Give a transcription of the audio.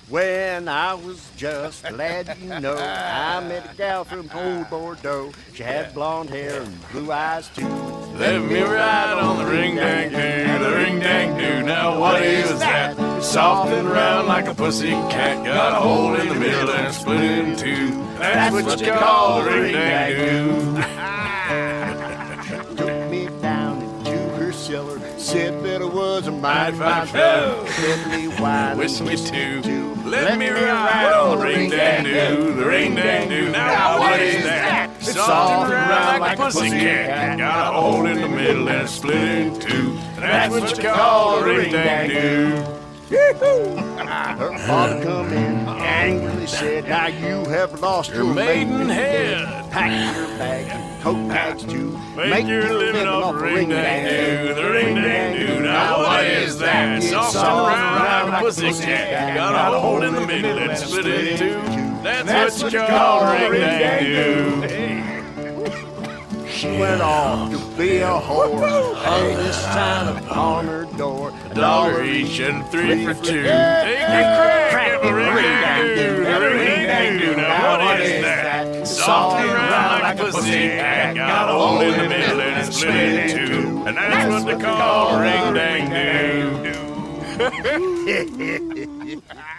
When I was just a lad, you know, I met a gal from old Bordeaux. She had blonde hair and blue eyes too. Let me ride on the ring-dang-doo, the ring-dang-doo. Now what is that? It's soft and round like a pussy cat. Got a hole in the middle and split in two. That's what you call the ring-dang-doo. Took me down into her cellar, said that I was a mighty fine fellow. Let me wine, whistle me too. Let me ride on the ring-dang-doo, the ring-dang-doo. Now what is that? It's soft and round like a pussy cat. Got a hole in the middle and split in two. That's what you call a ring-dang-doo. Her father come in, angrily said, now you have lost your maiden head. Pack your bags and coat bags too. Make your living off the ring-dang-doo, the ring-dang-doo. Now what is that? Soft and round like a pussy cat. Got a hole in the middle and split in two. That's what you call a ring-dang-doo. She went off to be a whore, hung this sign upon her door. $1 each and 3 for 2. Take a crack at the ring-dang-doo, the ring-dang-doo. Now what is that? Soft and round like a pussy cat. Got a hole in the middle and split in two. And that's what they call a ring-dang-doo.